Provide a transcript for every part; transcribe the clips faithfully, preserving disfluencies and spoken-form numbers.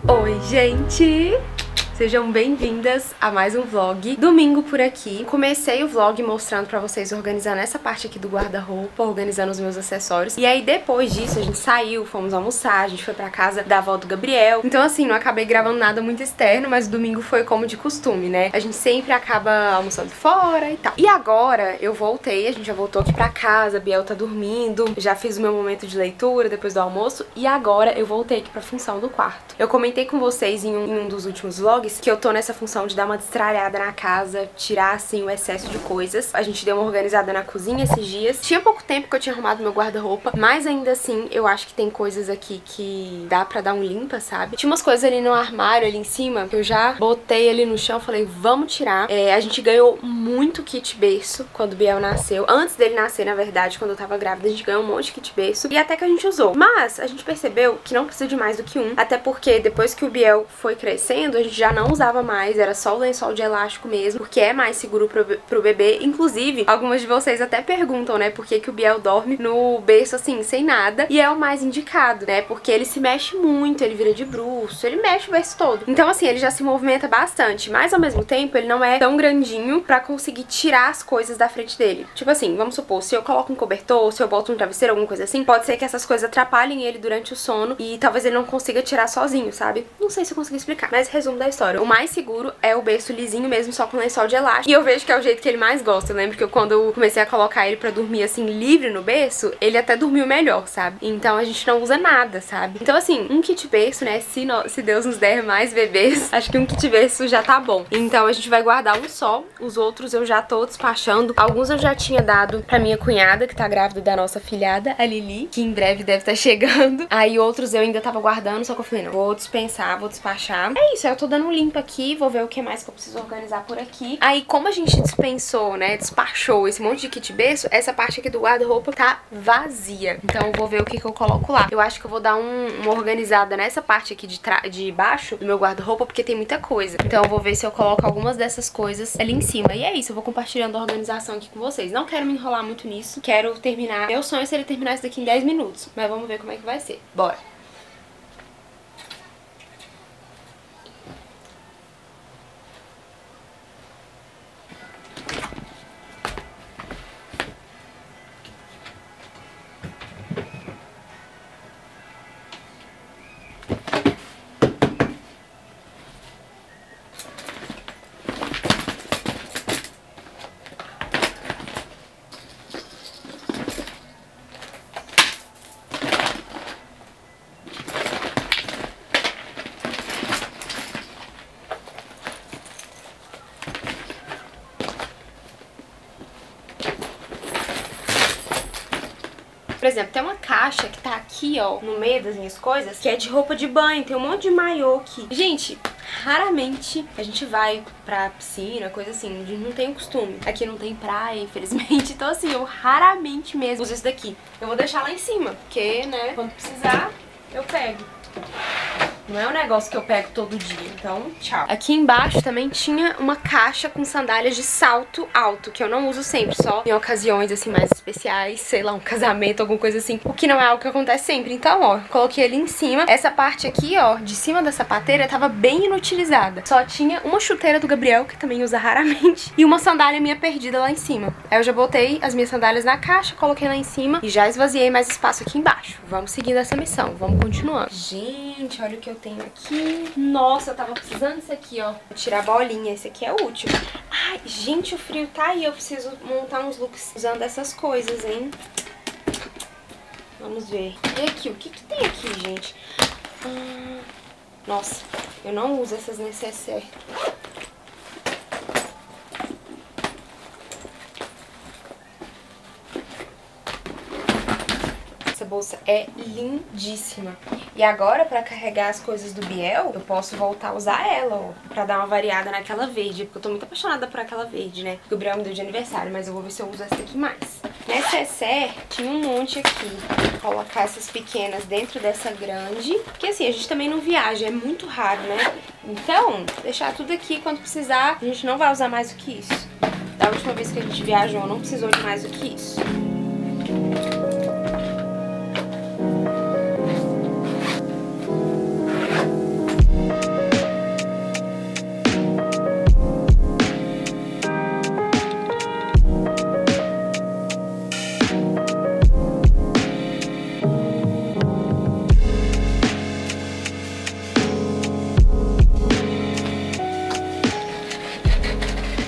Oi, gente! Sejam bem-vindas a mais um vlog. Domingo por aqui. Comecei o vlog mostrando pra vocês organizando essa parte aqui do guarda-roupa, organizando os meus acessórios. E aí depois disso a gente saiu, fomos almoçar, a gente foi pra casa da avó do Gabriel. Então assim, não acabei gravando nada muito externo, mas domingo foi como de costume, né? A gente sempre acaba almoçando fora e tal. E agora eu voltei, a gente já voltou aqui pra casa, a Biel tá dormindo, já fiz o meu momento de leitura depois do almoço e agora eu voltei aqui pra função do quarto. Eu comentei com vocês em um, em um dos últimos vlogs que eu tô nessa função de dar uma destralhada na casa, tirar assim o excesso de coisas. A gente deu uma organizada na cozinha esses dias. Tinha pouco tempo que eu tinha arrumado meu guarda-roupa, mas ainda assim eu acho que tem coisas aqui que dá pra dar um limpa, sabe? Tinha umas coisas ali no armário, ali em cima, que eu já botei ali no chão, falei, vamos tirar. É, a gente ganhou muito kit berço quando o Biel nasceu. Antes dele nascer, na verdade, quando eu tava grávida, a gente ganhou um monte de kit berço. E até que a gente usou. Mas a gente percebeu que não precisa de mais do que um. Até porque depois que o Biel foi crescendo, a gente já não usava mais, era só o lençol de elástico mesmo, porque é mais seguro pro, pro bebê. Inclusive, algumas de vocês até perguntam, né, por que que o Biel dorme no berço assim, sem nada, e é o mais indicado, né, porque ele se mexe muito, ele vira de bruço, ele mexe o berço todo. Então assim, ele já se movimenta bastante, mas ao mesmo tempo ele não é tão grandinho pra conseguir tirar as coisas da frente dele. Tipo assim, vamos supor, se eu coloco um cobertor, se eu boto um travesseiro, alguma coisa assim, pode ser que essas coisas atrapalhem ele durante o sono e talvez ele não consiga tirar sozinho, sabe? Não sei se eu consegui explicar, mas resumo da história. O mais seguro é o berço lisinho mesmo, só com lençol de elástico. E eu vejo que é o jeito que ele mais gosta. Eu lembro que eu, quando eu comecei a colocar ele pra dormir assim, livre no berço, ele até dormiu melhor, sabe? Então a gente não usa nada, sabe? Então assim, um kit berço, né, se, no, se Deus nos der mais bebês, acho que um kit berço já tá bom. Então a gente vai guardar um só, os outros eu já tô despachando. Alguns eu já tinha dado pra minha cunhada, que tá grávida da nossa filhada, a Lili, que em breve deve estar chegando. Aí outros eu ainda tava guardando, só que eu falei, não, vou dispensar, vou despachar. É isso, eu tô dando um limpo aqui, vou ver o que mais que eu preciso organizar por aqui. Aí, como a gente dispensou, né, despachou esse monte de kit berço, essa parte aqui do guarda-roupa tá vazia. Então eu vou ver o que que eu coloco lá. Eu acho que eu vou dar um, uma organizada nessa parte aqui de, de baixo do meu guarda-roupa, porque tem muita coisa. Então eu vou ver se eu coloco algumas dessas coisas ali em cima. E é isso, eu vou compartilhando a organização aqui com vocês. Não quero me enrolar muito nisso, quero terminar. Meu sonho seria terminar isso daqui em dez minutos, mas vamos ver como é que vai ser. Bora! Por exemplo, tem uma caixa que tá aqui, ó, no meio das minhas coisas, que é de roupa de banho, tem um monte de maiô aqui. Gente, raramente a gente vai pra piscina, coisa assim, a gente não tem o costume. Aqui não tem praia, infelizmente, então assim, eu raramente mesmo uso isso daqui. Eu vou deixar lá em cima, porque, né, quando precisar, eu pego. Não é um negócio que eu pego todo dia, então tchau. Aqui embaixo também tinha uma caixa com sandálias de salto alto, que eu não uso sempre, só em ocasiões assim mais especiais, sei lá, um casamento, alguma coisa assim, o que não é algo que acontece sempre. Então, ó, coloquei ali em cima. Essa parte aqui, ó, de cima da sapateira tava bem inutilizada. Só tinha uma chuteira do Gabriel, que também usa raramente, e uma sandália minha perdida lá em cima. Aí eu já botei as minhas sandálias na caixa, coloquei lá em cima e já esvaziei mais espaço aqui embaixo. Vamos seguindo essa missão, vamos continuando. Gente, olha o que eu tenho aqui. Nossa, eu tava precisando disso aqui, ó. Vou tirar a bolinha, esse aqui é útil. Ai, gente, o frio tá aí. Eu preciso montar uns looks usando essas coisas, hein? Vamos ver. E aqui, o que que tem aqui, gente? Hum, nossa, eu não uso essas necessaires. Essa bolsa é lindíssima. E agora, pra carregar as coisas do Biel, eu posso voltar a usar ela, ó. Pra dar uma variada naquela verde. Porque eu tô muito apaixonada por aquela verde, né? Que o Gabriel me deu de aniversário. Mas eu vou ver se eu uso essa daqui mais. Necessaire tinha um monte aqui. Vou colocar essas pequenas dentro dessa grande. Porque assim, a gente também não viaja. É muito raro, né? Então, deixar tudo aqui. Quando precisar, a gente não vai usar mais do que isso. Da última vez que a gente viajou, não precisou de mais do que isso.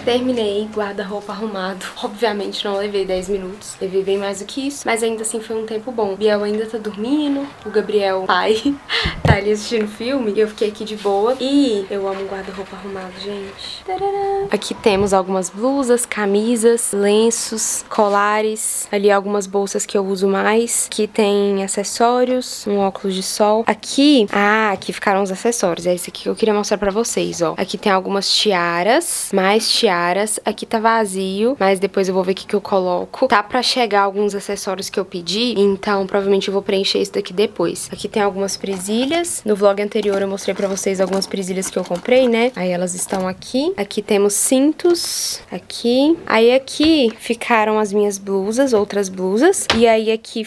Terminei, guarda-roupa arrumado. Obviamente não levei dez minutos, levei bem mais do que isso, mas ainda assim foi um tempo bom. O Biel ainda tá dormindo, o Gabriel, pai, tá ali assistindo filme e eu fiquei aqui de boa. E eu amo guarda-roupa arrumado, gente. Tadadá. Aqui temos algumas blusas, camisas, lenços, colares. Ali algumas bolsas que eu uso mais. Aqui tem acessórios, um óculos de sol. Aqui, ah, aqui ficaram os acessórios. É esse aqui que eu queria mostrar pra vocês, ó. Aqui tem algumas tiaras, mais tiaras. Aqui tá vazio, mas depois eu vou ver o que que eu coloco. Tá pra chegar alguns acessórios que eu pedi, então provavelmente eu vou preencher isso daqui depois. Aqui tem algumas presilhas. No vlog anterior eu mostrei pra vocês algumas presilhas que eu comprei, né? Aí elas estão aqui. Aqui temos cintos, aqui. Aí aqui ficaram as minhas blusas, outras blusas. E aí aqui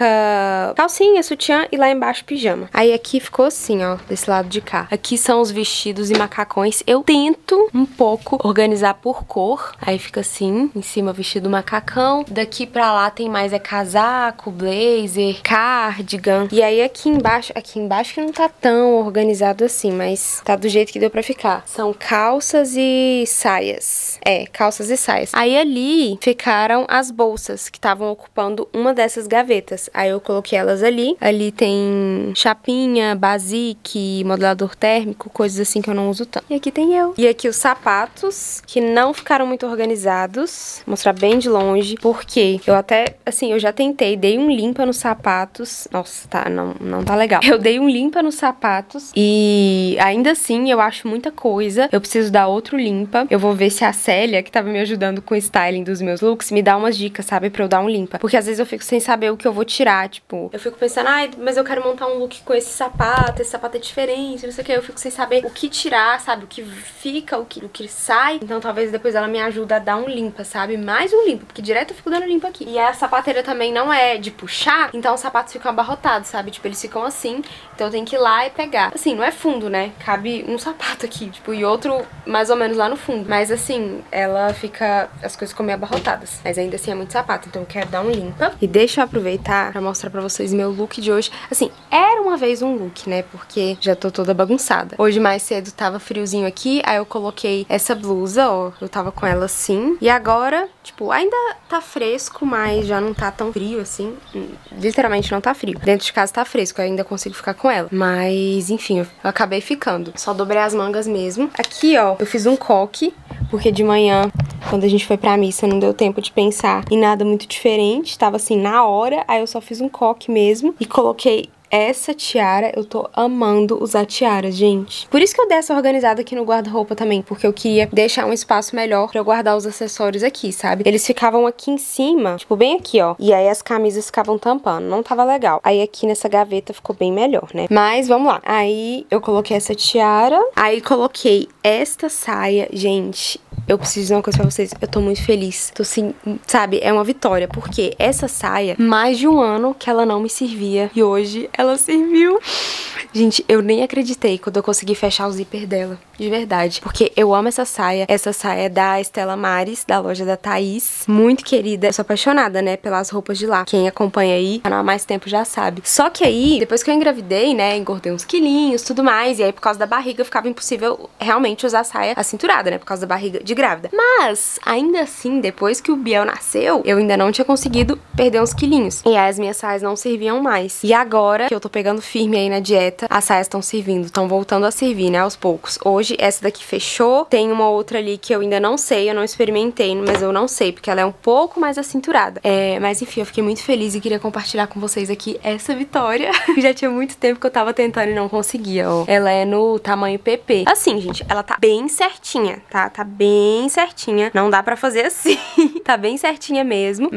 fica calcinha, sutiã e lá embaixo pijama. Aí aqui ficou assim, ó, desse lado de cá. Aqui são os vestidos e macacões. Eu tento um pouco organizar por cor. Aí fica assim, em cima vestido macacão. Daqui pra lá tem mais é casaco, blazer, cardigan. E aí aqui embaixo, aqui embaixo que não tá tão organizado assim, mas tá do jeito que deu pra ficar. São calças e saias. É, calças e saias. Aí ali ficaram as bolsas que estavam ocupando uma dessas gavetas. Aí eu coloquei elas ali. Ali tem chapinha, basique, modelador térmico, coisas assim que eu não uso tanto. E aqui tem eu. E aqui os sapatos, que não ficaram muito organizados. Vou mostrar bem de longe, porque eu até, assim, eu já tentei, dei um limpa nos sapatos. Nossa, tá, não, não tá legal. Eu dei um limpa nos sapatos e ainda assim eu acho muita coisa. Eu preciso dar outro limpa. Eu vou ver se a Célia, que tava me ajudando com o styling dos meus looks, me dá umas dicas, sabe, pra eu dar um limpa. Porque às vezes eu fico sem saber o que eu vou tirar, tipo, eu fico pensando, ai, mas eu quero montar um look com esse sapato, esse sapato é diferente, não sei o que. Eu fico sem saber o que tirar, sabe, o que fica, o que, o que sai. Então talvez depois ela me ajude a dar um limpa, sabe, mais um limpa, porque direto eu fico dando limpa aqui. E a sapateira também não é de puxar, então os sapatos ficam abarrotados, sabe, tipo, eles ficam assim, então eu tenho que ir lá e pegar. Assim, não é fundo, né, cabe um sapato aqui, tipo, e outro mais ou menos lá no fundo. Mas assim, ela fica, as coisas ficam meio abarrotadas, mas ainda assim é muito sapato, então eu quero dar um limpa. E deixa eu aproveitar pra mostrar pra vocês meu look de hoje. Assim, era uma vez um look, né, porque já tô toda bagunçada. Hoje mais cedo tava friozinho aqui, aí eu coloquei essa blusa, ó, eu tava com ela assim. E agora, tipo, ainda tá fresco, mas já não tá tão frio assim. Literalmente não tá frio. Dentro de casa tá fresco, eu ainda consigo ficar com ela. Mas, enfim, eu acabei ficando. Só dobrei as mangas mesmo. Aqui, ó, eu fiz um coque, porque de manhã, quando a gente foi pra missa, não deu tempo de pensar em nada muito diferente. Tava assim, na hora, aí eu só fiz um coque mesmo e coloquei essa tiara. Eu tô amando usar tiaras, gente. Por isso que eu dei essa organizada aqui no guarda-roupa também, porque eu queria deixar um espaço melhor pra eu guardar os acessórios aqui, sabe? Eles ficavam aqui em cima, tipo, bem aqui, ó. E aí as camisas ficavam tampando, não tava legal. Aí aqui nessa gaveta ficou bem melhor, né? Mas vamos lá. Aí eu coloquei essa tiara, aí coloquei esta saia, gente. Eu preciso dizer uma coisa pra vocês, eu tô muito feliz. Tô assim, sabe, é uma vitória, porque essa saia, mais de um ano que ela não me servia, e hoje ela serviu. Gente, eu nem acreditei quando eu consegui fechar o zíper dela, de verdade. Porque eu amo essa saia, essa saia é da Estela Maris, da loja da Thaís, muito querida. Eu sou apaixonada, né, pelas roupas de lá. Quem acompanha aí, há mais tempo já sabe. Só que aí, depois que eu engravidei, né, engordei uns quilinhos, tudo mais, e aí por causa da barriga ficava impossível realmente usar saia acinturada, né, por causa da barriga de grávida. Mas, ainda assim, depois que o Biel nasceu, eu ainda não tinha conseguido perder uns quilinhos. E aí as minhas saias não serviam mais. E agora que eu tô pegando firme aí na dieta, as saias estão servindo, estão voltando a servir, né, aos poucos. Hoje, essa daqui fechou. Tem uma outra ali que eu ainda não sei, eu não experimentei, mas eu não sei, porque ela é um pouco mais acinturada. É, mas enfim, eu fiquei muito feliz e queria compartilhar com vocês aqui essa vitória. Já tinha muito tempo que eu tava tentando e não conseguia, ó. Ela é no tamanho P P. Assim, gente, ela tá bem certinha, tá? Tá bem certinha. Não dá pra fazer assim. Tá bem certinha mesmo,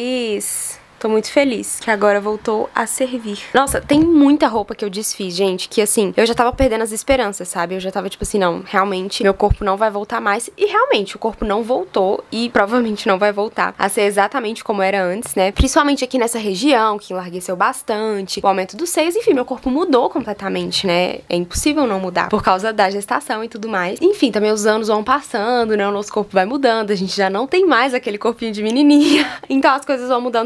mas tô muito feliz que agora voltou a servir. Nossa, tem muita roupa que eu desfiz, gente, que assim, eu já tava perdendo as esperanças, sabe? Eu já tava tipo assim, não, realmente, meu corpo não vai voltar mais. E realmente, o corpo não voltou e provavelmente não vai voltar a ser exatamente como era antes, né? Principalmente aqui nessa região, que enlargueceu bastante, o aumento dos seios, enfim, meu corpo mudou completamente, né? É impossível não mudar, por causa da gestação e tudo mais. Enfim, também os anos vão passando, né? O nosso corpo vai mudando, a gente já não tem mais aquele corpinho de menininha. Então as coisas vão mudando mesmo.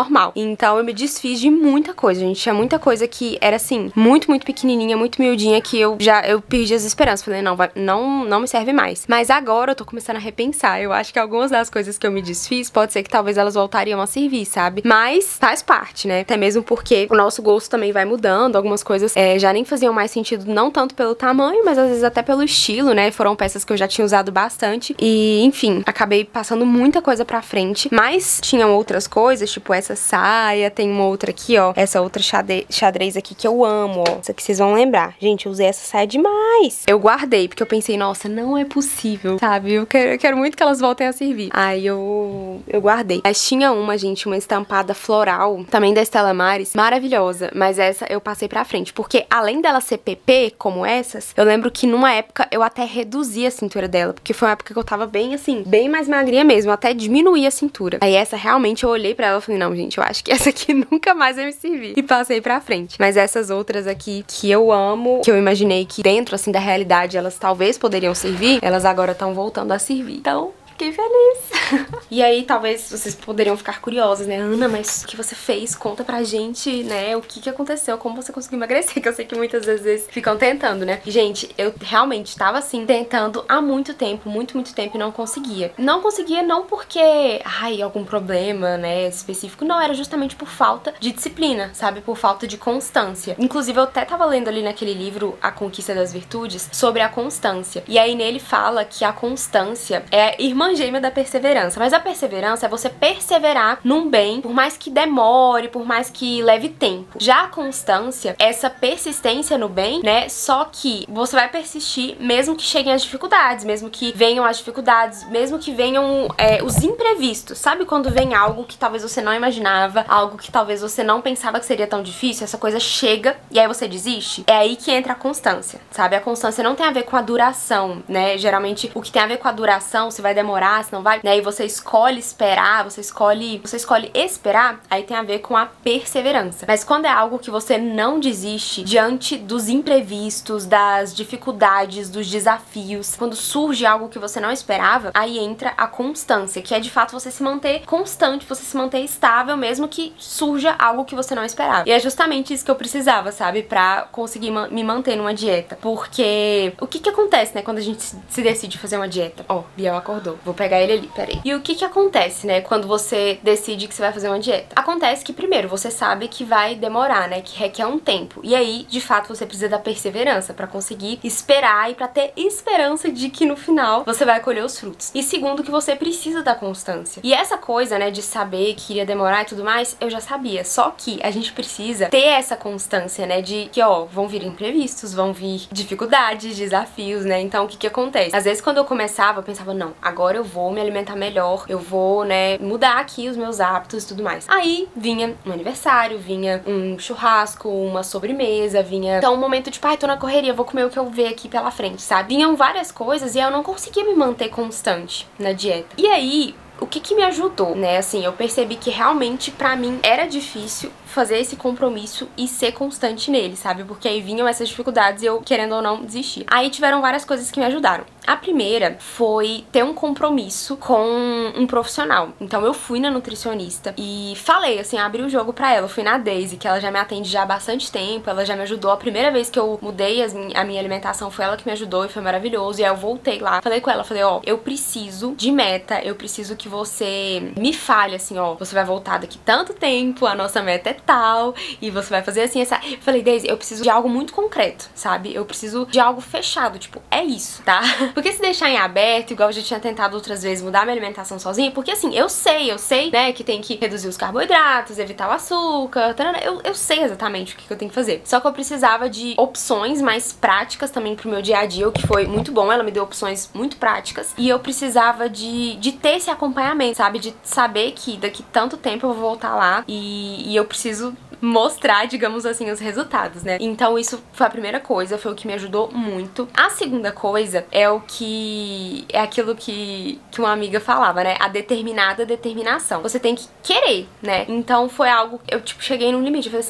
normal. Então eu me desfiz de muita coisa, gente. Tinha muita coisa que era assim, muito, muito pequenininha, muito miudinha, que eu já eu perdi as esperanças. Falei, não, vai, não, não me serve mais. Mas agora eu tô começando a repensar. Eu acho que algumas das coisas que eu me desfiz, pode ser que talvez elas voltariam a servir, sabe? Mas faz parte, né? Até mesmo porque o nosso gosto também vai mudando. Algumas coisas é, já nem faziam mais sentido, não tanto pelo tamanho, mas às vezes até pelo estilo, né? Foram peças que eu já tinha usado bastante. E, enfim, acabei passando muita coisa pra frente. Mas tinham outras coisas, tipo essa saia, tem uma outra aqui, ó. Essa outra xadrez, xadrez aqui que eu amo, ó. Isso aqui vocês vão lembrar. Gente, eu usei essa saia demais. Eu guardei, porque eu pensei, nossa, não é possível, sabe? Eu quero, eu quero muito que elas voltem a servir. Aí eu, eu guardei. Mas tinha uma, gente, uma estampada floral, também da Stella Maris, maravilhosa. Mas essa eu passei pra frente, porque além dela ser P P, como essas, eu lembro que numa época eu até reduzi a cintura dela, porque foi uma época que eu tava bem, assim, bem mais magrinha mesmo, eu até diminuí a cintura. Aí essa, realmente, eu olhei pra ela e falei, não, gente, eu acho que essa aqui nunca mais vai me servir. E passei pra frente. Mas essas outras aqui, que eu amo, que eu imaginei que dentro, assim, da realidade, elas talvez poderiam servir, elas agora estão voltando a servir. Então, fiquei feliz. E aí, talvez vocês poderiam ficar curiosas, né? Ana, mas o que você fez? Conta pra gente, né? O que que aconteceu? Como você conseguiu emagrecer? Que eu sei que muitas vezes ficam tentando, né? Gente, eu realmente estava, assim, tentando há muito tempo, muito, muito tempo e não conseguia. Não conseguia não porque, ai, algum problema, né, específico. Não, era justamente por falta de disciplina, sabe? Por falta de constância. Inclusive, eu até tava lendo ali naquele livro A Conquista das Virtudes sobre a constância. E aí, nele fala que a constância é a irmã gêmea da perseverança. Mas a perseverança é você perseverar num bem, por mais que demore, por mais que leve tempo. Já a constância, essa persistência no bem, né? Só que você vai persistir mesmo que cheguem as dificuldades, mesmo que venham as dificuldades, mesmo que venham é, os imprevistos. Sabe quando vem algo que talvez você não imaginava, algo que talvez você não pensava que seria tão difícil, essa coisa chega e aí você desiste? É aí que entra a constância, sabe? A constância não tem a ver com a duração, né? Geralmente o que tem a ver com a duração, se vai demorar, se não vai, né? E você escolhe esperar, você escolhe, você escolhe esperar, aí tem a ver com a perseverança. Mas quando é algo que você não desiste diante dos imprevistos, das dificuldades, dos desafios, quando surge algo que você não esperava, aí entra a constância, que é de fato você se manter constante, você se manter estável, mesmo que surja algo que você não esperava. E é justamente isso que eu precisava, sabe? Pra conseguir ma- me manter numa dieta. Porque o que que acontece, né? Quando a gente se decide fazer uma dieta? Ó, oh, Biel acordou. Vou pegar ele ali, peraí. E o que que acontece, né, quando você decide que você vai fazer uma dieta? Acontece que, primeiro, você sabe que vai demorar, né, que requer um tempo. E aí, de fato, você precisa da perseverança pra conseguir esperar e pra ter esperança de que no final você vai colher os frutos. E segundo, que você precisa da constância. E essa coisa, né, de saber que iria demorar e tudo mais, eu já sabia. Só que a gente precisa ter essa constância, né, de que, ó, vão vir imprevistos, vão vir dificuldades, desafios, né? Então, o que que acontece? Às vezes, quando eu começava, eu pensava, não, agora eu vou me alimentar melhor, eu vou, né, mudar aqui os meus hábitos e tudo mais. Aí vinha um aniversário, vinha um churrasco, uma sobremesa, vinha então um momento de, pai, tô na correria, vou comer o que eu ver aqui pela frente, sabe? Vinham várias coisas e eu não conseguia me manter constante na dieta. E aí, o que que me ajudou, né? Assim, eu percebi que realmente pra mim era difícil fazer esse compromisso e ser constante nele, sabe? Porque aí vinham essas dificuldades e eu, querendo ou não, desistia. Aí tiveram várias coisas que me ajudaram. A primeira foi ter um compromisso com um profissional. Então eu fui na nutricionista e falei, assim, abri o jogo pra ela. Eu fui na Daisy, que ela já me atende já há bastante tempo, ela já me ajudou. A primeira vez que eu mudei as, a minha alimentação foi ela que me ajudou e foi maravilhoso. E aí eu voltei lá, falei com ela, falei, ó, eu preciso de meta, eu preciso que você me fale, assim, ó, você vai voltar daqui tanto tempo, a nossa meta é tal, e você vai fazer assim, essa... Eu falei, Daisy, eu preciso de algo muito concreto, sabe? Eu preciso de algo fechado, tipo, é isso, tá? Porque se deixar em aberto, igual eu já tinha tentado outras vezes mudar minha alimentação sozinha, porque assim, eu sei, eu sei, né, que tem que reduzir os carboidratos, evitar o açúcar, tarana, eu, eu sei exatamente o que, que eu tenho que fazer. Só que eu precisava de opções mais práticas também pro meu dia a dia, o que foi muito bom, ela me deu opções muito práticas, e eu precisava de, de ter esse acompanhamento, sabe? De saber que daqui tanto tempo eu vou voltar lá e, e eu preciso mostrar, digamos assim, os resultados, né? Então isso foi a primeira coisa, foi o que me ajudou muito. A segunda coisa é o que... é aquilo que, que uma amiga falava, né? A determinada determinação. Você tem que querer, né? Então foi algo... eu, tipo, cheguei num limite, eu falei assim, não,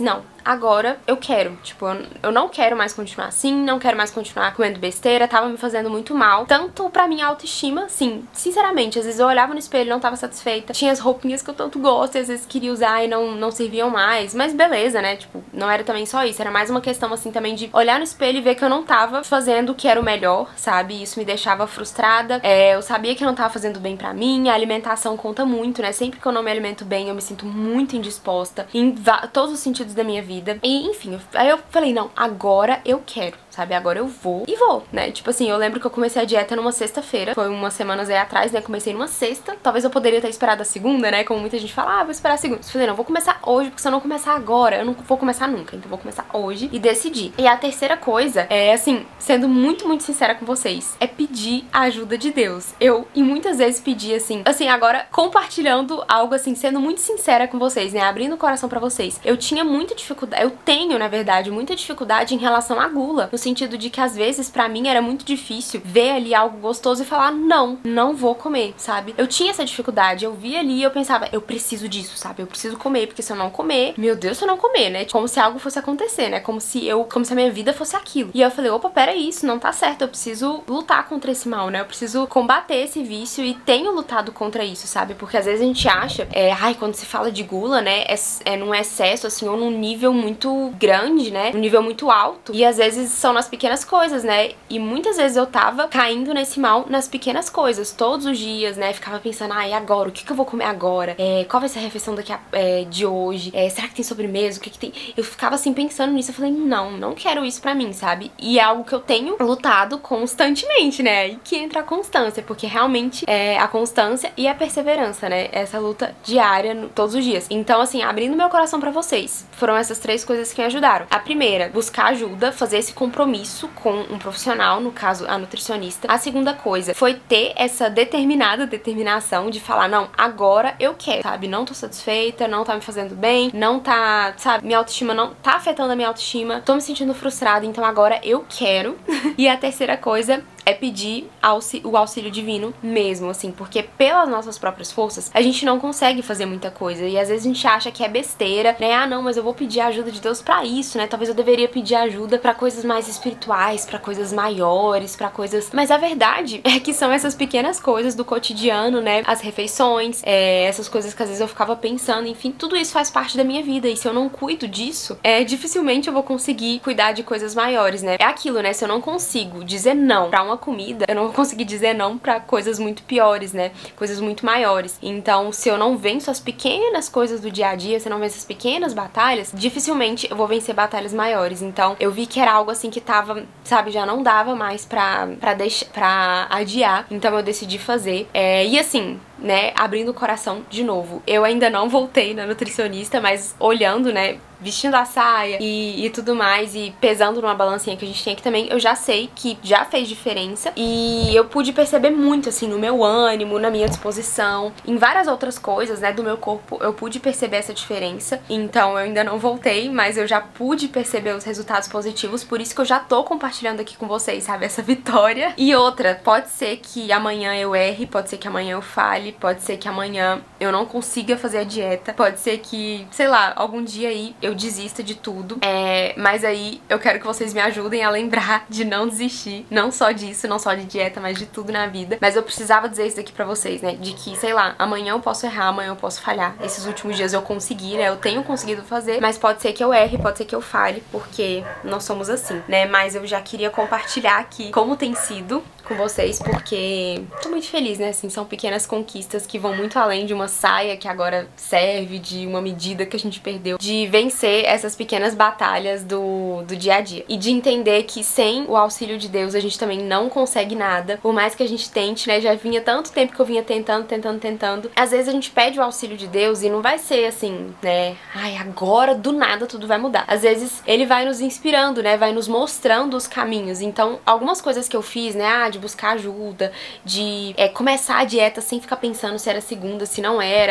agora eu quero. Tipo, eu, eu não quero mais continuar assim, não quero mais continuar comendo besteira, tava me fazendo muito mal. Tanto pra minha autoestima, sim, sinceramente, às vezes eu olhava no espelho e não tava satisfeita. Tinha as roupinhas que eu tanto gosto e às vezes queria usar e não, não serviam mais. Mas beleza, né? Tipo, não era também só isso. Era mais uma questão, assim, também de olhar no espelho e ver que eu não tava fazendo o que era o melhor, sabe? Isso me deixava frustrada. É, eu sabia que eu não tava fazendo bem pra mim. A alimentação conta muito, né? Sempre que eu não me alimento bem, eu me sinto muito indisposta em todos os sentidos da minha vida. E, enfim, eu, aí eu falei, não, agora eu quero, sabe? Agora eu vou e vou, né? Tipo assim, eu lembro que eu comecei a dieta numa sexta-feira. Foi umas semanas aí atrás, né? Comecei numa sexta. Talvez eu poderia ter esperado a segunda, né? Como muita gente fala, ah, vou esperar a segunda. Eu falei, não, vou começar hoje, porque se eu não começar agora, eu não vou começar nunca. Então eu vou começar hoje e decidir. E a terceira coisa é, assim, sendo muito, muito sincera com vocês, é pedir a ajuda de Deus. Eu, e muitas vezes pedi, assim, assim, agora compartilhando algo, assim, sendo muito sincera com vocês, né? Abrindo o coração pra vocês. Eu tinha muita dificuldade, eu tenho, na verdade, muita dificuldade em relação à gula. No sentido de que, às vezes, pra mim era muito difícil ver ali algo gostoso e falar, não, não vou comer, sabe? Eu tinha essa dificuldade, eu via ali e eu pensava, eu preciso disso, sabe? Eu preciso comer, porque se eu não comer, meu Deus, se eu não comer, né? Como se algo fosse acontecer, né? Como se eu, como se a minha vida fosse aquilo. E eu falei, opa, peraí, isso não tá certo, eu preciso lutar contra esse mal, né? Eu preciso combater esse vício e tenho lutado contra isso, sabe? Porque às vezes a gente acha, é, ai, quando se fala de gula, né? É, é num excesso, assim, ou num nível muito grande, né? Um nível muito alto. E às vezes são nas pequenas coisas, né? E muitas vezes eu tava caindo nesse mal nas pequenas coisas, todos os dias, né? Ficava pensando, ai, agora, o que que eu vou comer agora? É, qual vai ser a refeição daqui a, é, de hoje? É, será que tem sobremesa? O que que tem? Eu ficava assim pensando nisso, eu falei, não, não quero isso pra mim, sabe? E é algo que eu tenho lutado constantemente, né? E que entra a constância, porque realmente é a constância e a perseverança, né? Essa luta diária, no, todos os dias. Então, assim, abrindo meu coração pra vocês, foram essas três coisas que me ajudaram. A primeira, buscar ajuda, fazer esse compromisso com um profissional, no caso, a nutricionista. A segunda coisa foi ter essa determinada determinação de falar, não, agora eu quero, sabe? Não tô satisfeita, não tá me fazendo bem, não tá, sabe? Minha autoestima não tá afetando a minha autoestima, tô me sentindo frustrada, então agora eu quero. E a terceira coisa é pedir o auxílio divino mesmo, assim, porque pelas nossas próprias forças a gente não consegue fazer muita coisa e às vezes a gente acha que é besteira, né? Ah, não, mas eu vou pedir a ajuda de Deus pra isso, né? Talvez eu deveria pedir ajuda pra coisas mais espirituais, pra coisas maiores, pra coisas... Mas a verdade é que são essas pequenas coisas do cotidiano, né? As refeições, é, essas coisas que às vezes eu ficava pensando, enfim, tudo isso faz parte da minha vida e se eu não cuido disso, é, dificilmente eu vou conseguir cuidar de coisas maiores, né? É aquilo, né? Se eu não consigo dizer não pra uma comida, eu não vou conseguir dizer não pra coisas muito piores, né? Coisas muito maiores. Então, se eu não venço as pequenas coisas do dia a dia, se eu não venço as pequenas batalhas, dificilmente eu vou vencer batalhas maiores. Então, eu vi que era algo assim que tava, sabe, já não dava mais pra, pra, deixar, pra adiar. Então, eu decidi fazer. É, e assim, né, abrindo o coração de novo. Eu ainda não voltei na nutricionista, mas olhando, né, vestindo a saia e, e tudo mais, e pesando numa balancinha que a gente tem aqui também, eu já sei que já fez diferença e eu pude perceber muito, assim, no meu ânimo, na minha disposição, em várias outras coisas, né, do meu corpo, eu pude perceber essa diferença. Então eu ainda não voltei, mas eu já pude perceber os resultados positivos, por isso que eu já tô compartilhando aqui com vocês, sabe, essa vitória. E outra, pode ser que amanhã eu erre, pode ser que amanhã eu falhe, pode ser que amanhã eu não consiga fazer a dieta, pode ser que, sei lá, algum dia aí eu desista de tudo, é, mas aí eu quero que vocês me ajudem a lembrar de não desistir, não só disso, não só de dieta, mas de tudo na vida. Mas eu precisava dizer isso daqui pra vocês, né, de que, sei lá, amanhã eu posso errar, amanhã eu posso falhar. Esses últimos dias eu consegui, né, eu tenho conseguido fazer, mas pode ser que eu erre, pode ser que eu falhe, porque nós somos assim, né, mas eu já queria compartilhar aqui como tem sido com vocês, porque tô muito feliz, né, assim, são pequenas conquistas que vão muito além de uma saia que agora serve, de uma medida que a gente perdeu, de vencer essas pequenas batalhas do, do dia a dia, e de entender que sem o auxílio de Deus a gente também não consegue nada, por mais que a gente tente, né, já vinha tanto tempo que eu vinha tentando, tentando, tentando, às vezes a gente pede o auxílio de Deus e não vai ser assim, né, ai, agora do nada tudo vai mudar. Às vezes ele vai nos inspirando, né, vai nos mostrando os caminhos. Então algumas coisas que eu fiz, né, ah, de buscar ajuda, de é, começar a dieta sem ficar pensando se era segunda, se não era,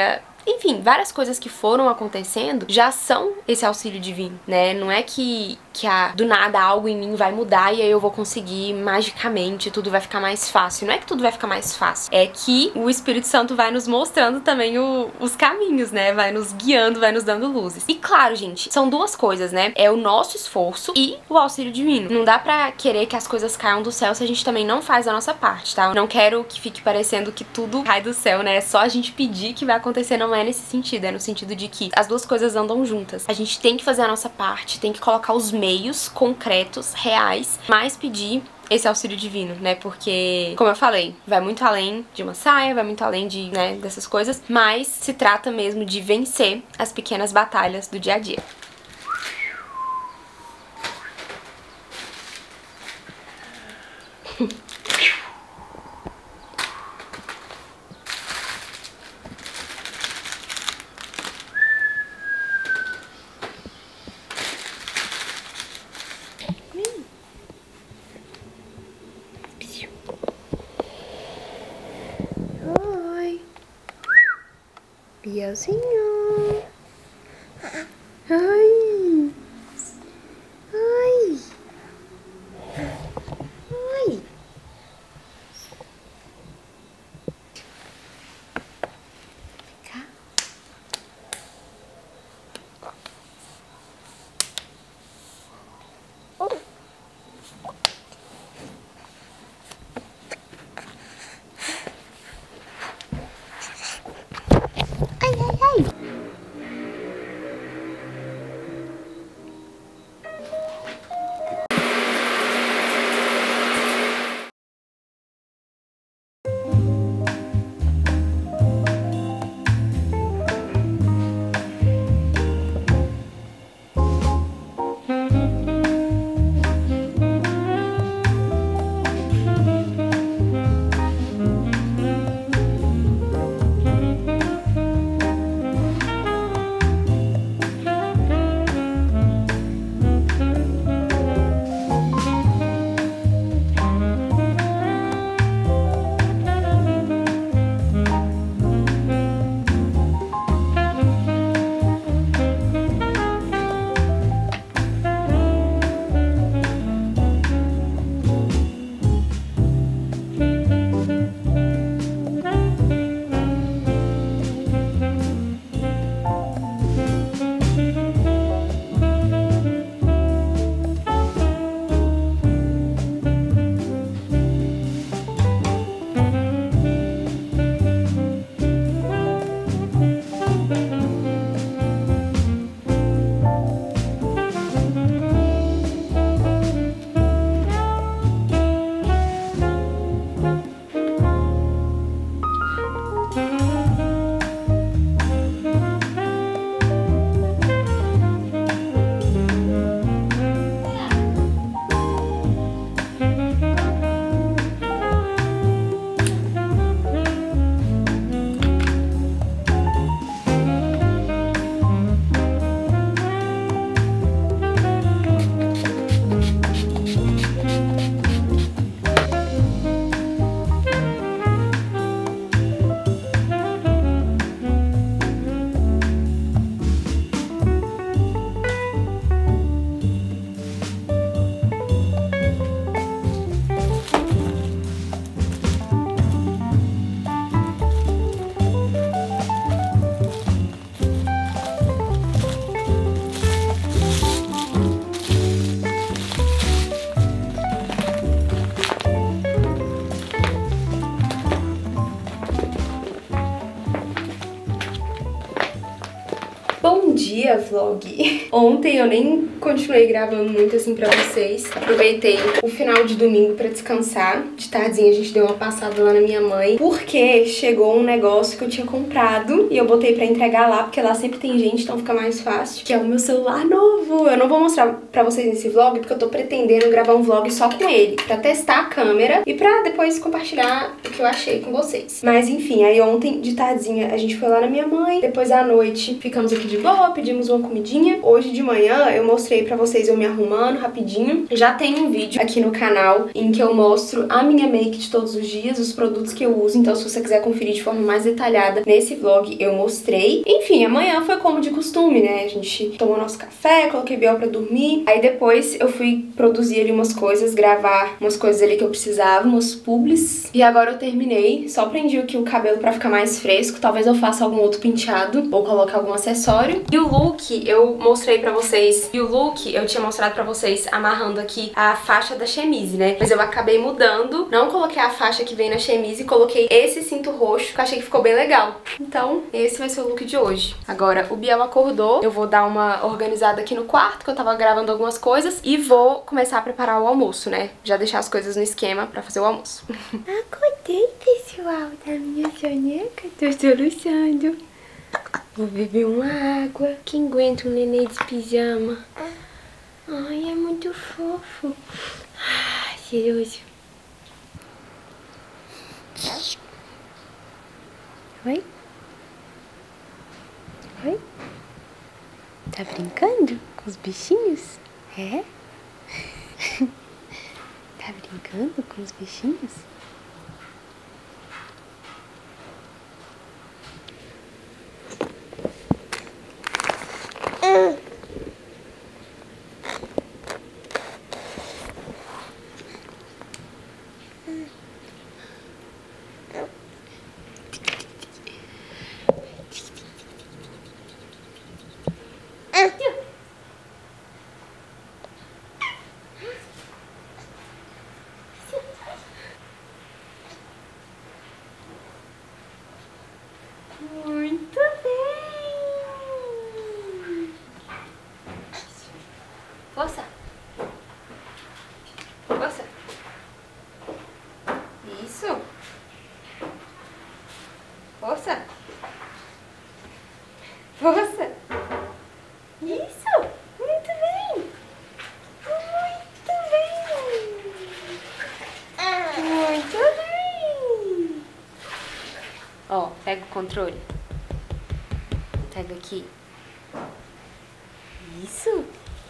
Enfim, várias coisas que foram acontecendo já são esse auxílio divino, né? Não é que, que a, do nada algo em mim vai mudar e aí eu vou conseguir magicamente, tudo vai ficar mais fácil. Não é que tudo vai ficar mais fácil, é que o Espírito Santo vai nos mostrando também o, os caminhos, né? Vai nos guiando, vai nos dando luzes. E claro, gente, são duas coisas, né? É o nosso esforço e o auxílio divino. Não dá pra querer que as coisas caiam do céu se a gente também não faz a nossa parte, tá? Eu não quero que fique parecendo que tudo cai do céu, né? É só a gente pedir que vai acontecer, não é nesse sentido. É no sentido de que as duas coisas andam juntas. A gente tem que fazer a nossa parte, tem que colocar os meios concretos, reais, mas pedir esse auxílio divino, né? Porque, como eu falei, vai muito além de uma saia, vai muito além de, né, dessas coisas, mas se trata mesmo de vencer as pequenas batalhas do dia a dia. Oi, Bielzinho. Oi. Oi. Oi. Cá. Ai, ai, ai. Bom dia, vlog! Ontem eu nem continuei gravando muito assim pra vocês. Aproveitei o final de domingo pra descansar. De tardezinha a gente deu uma passada lá na minha mãe, porque chegou um negócio que eu tinha comprado e eu botei pra entregar lá, porque lá sempre tem gente, então fica mais fácil. Que é o meu celular novo. Eu não vou mostrar pra vocês nesse vlog, porque eu tô pretendendo gravar um vlog só com ele, pra testar a câmera e pra depois compartilhar o que eu achei com vocês. Mas enfim, aí ontem de tardezinha a gente foi lá na minha mãe, depois à noite ficamos aqui de boa, pedimos pedimos uma comidinha. Hoje de manhã eu mostrei pra vocês eu me arrumando rapidinho. Já tem um vídeo aqui no canal em que eu mostro a minha make de todos os dias, os produtos que eu uso. Então se você quiser conferir de forma mais detalhada nesse vlog, eu mostrei. Enfim, amanhã foi como de costume, né? A gente tomou nosso café, coloquei Biel pra dormir. Aí depois eu fui produzir ali umas coisas, gravar umas coisas ali que eu precisava, umas publis. E agora eu terminei, só prendi aqui o cabelo pra ficar mais fresco. Talvez eu faça algum outro penteado ou coloque algum acessório. E o look eu mostrei pra vocês. E o look eu tinha mostrado pra vocês amarrando aqui a faixa da chemise, né? Mas eu acabei mudando. Não coloquei a faixa que vem na chemise, coloquei esse cinto roxo, que eu achei que ficou bem legal. Então, esse vai ser o look de hoje. Agora, o Biel acordou. Eu vou dar uma organizada aqui no quarto, que eu tava gravando algumas coisas. E vou começar a preparar o almoço, né? Já deixar as coisas no esquema pra fazer o almoço. Acordei, pessoal, da minha soneca. Tô soluçando. Vou beber uma água. Quem aguenta um nenê de pijama? Ai, é muito fofo. Ah, cheiroso. Oi? Oi? Tá brincando com os bichinhos? É? Tá brincando com os bichinhos? Muito bem! Força! Força! Isso! Força! Força! Isso! Muito bem! Muito bem! Muito bem! Ó, pega o controle. Pega aqui. Isso!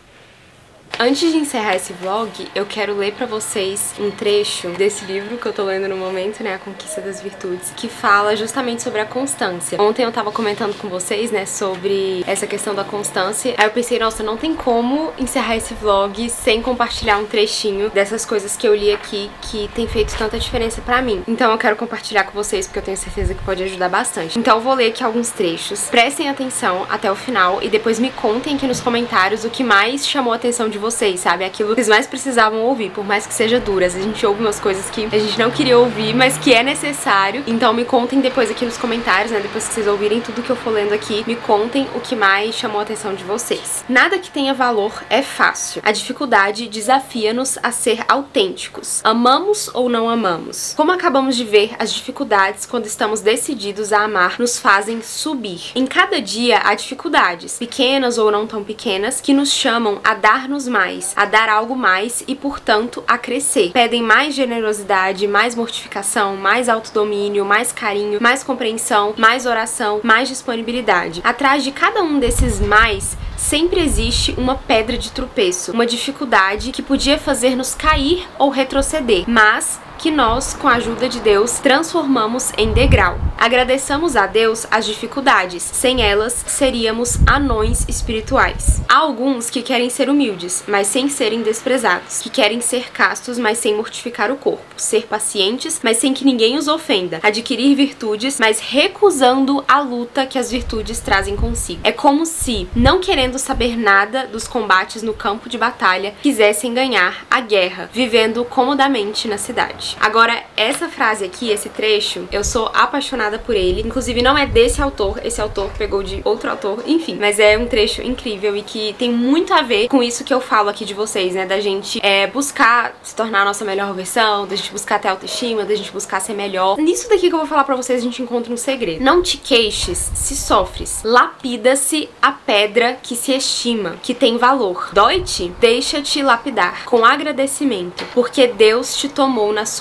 Antes de encerrar esse vlog, eu quero ler pra vocês um trecho desse livro que eu tô lendo no momento, né, A Conquista das Virtudes, que fala justamente sobre a constância. Ontem eu tava comentando com vocês, né, sobre essa questão da constância. Aí eu pensei, nossa, não tem como encerrar esse vlog sem compartilhar um trechinho dessas coisas que eu li aqui que tem feito tanta diferença pra mim. Então eu quero compartilhar com vocês porque eu tenho certeza que pode ajudar bastante. Então eu vou ler aqui alguns trechos. Prestem atenção até o final e depois me contem aqui nos comentários o que mais chamou a atenção de vocês, sabe? Aquilo que vocês mais precisavam ouvir, por mais que seja duras. A gente ouve umas coisas que a gente não queria ouvir, mas que é necessário. Então me contem depois aqui nos comentários, né? Depois que vocês ouvirem tudo que eu for lendo aqui, me contem o que mais chamou a atenção de vocês. Nada que tenha valor é fácil. A dificuldade desafia-nos a ser autênticos. Amamos ou não amamos? Como acabamos de ver, as dificuldades, quando estamos decididos a amar, nos fazem subir. Em cada dia há dificuldades, pequenas ou não tão pequenas, que nos chamam a dar-nos mais, a dar algo mais e, portanto, a crescer. Pedem mais generosidade, mais mortificação, mais autodomínio, mais carinho, mais compreensão, mais oração, mais disponibilidade. Atrás de cada um desses mais, sempre existe uma pedra de tropeço, uma dificuldade que podia fazer-nos cair ou retroceder, mas que nós, com a ajuda de Deus, transformamos em degrau. Agradeçamos a Deus as dificuldades, sem elas seríamos anões espirituais. Há alguns que querem ser humildes, mas sem serem desprezados, que querem ser castos, mas sem mortificar o corpo, ser pacientes, mas sem que ninguém os ofenda, adquirir virtudes, mas recusando a luta que as virtudes trazem consigo. É como se, não querendo saber nada dos combates no campo de batalha, quisessem ganhar a guerra, vivendo comodamente na cidade. Agora, essa frase aqui, esse trecho, eu sou apaixonada por ele. Inclusive, não é desse autor, esse autor pegou de outro autor, enfim. Mas é um trecho incrível e que tem muito a ver com isso que eu falo aqui de vocês, né? Da gente é, buscar se tornar a nossa melhor versão, da gente buscar ter autoestima, da gente buscar ser melhor. Nisso daqui que eu vou falar pra vocês, a gente encontra um segredo. Não te queixes se sofres. Lapida-se a pedra que se estima, que tem valor. Dói-te? Deixa-te lapidar com agradecimento, porque Deus te tomou na sua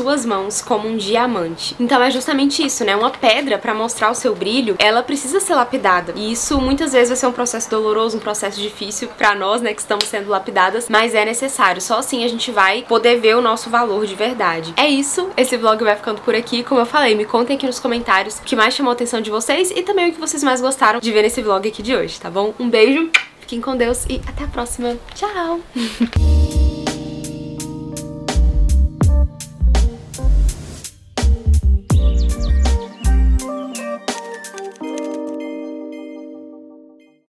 suas mãos como um diamante. Então é justamente isso, né? Uma pedra, pra mostrar o seu brilho, ela precisa ser lapidada. E isso muitas vezes vai ser um processo doloroso, um processo difícil pra nós, né, que estamos sendo lapidadas, mas é necessário. Só assim a gente vai poder ver o nosso valor de verdade. É isso, esse vlog vai ficando por aqui. Como eu falei, me contem aqui nos comentários o que mais chamou a atenção de vocês e também o que vocês mais gostaram de ver nesse vlog aqui de hoje, tá bom? Um beijo, fiquem com Deus e até a próxima. Tchau!